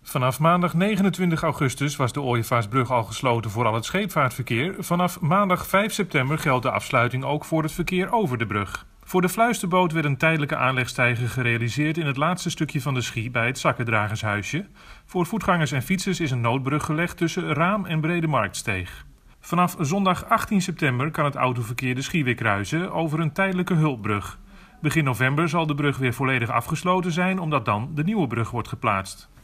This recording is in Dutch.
Vanaf maandag 29 augustus was de Ooievaarsbrug al gesloten voor al het scheepvaartverkeer. Vanaf maandag 5 september geldt de afsluiting ook voor het verkeer over de brug. Voor de Fluisterboot werd een tijdelijke aanlegstijger gerealiseerd in het laatste stukje van de Schie bij het Zakkendragershuisje. Voor voetgangers en fietsers is een noodbrug gelegd tussen Raam en Brede Marktsteeg. Vanaf zondag 18 september kan het autoverkeer de Schie weer kruisen over een tijdelijke hulpbrug. Begin november zal de brug weer volledig afgesloten zijn, omdat dan de nieuwe brug wordt geplaatst.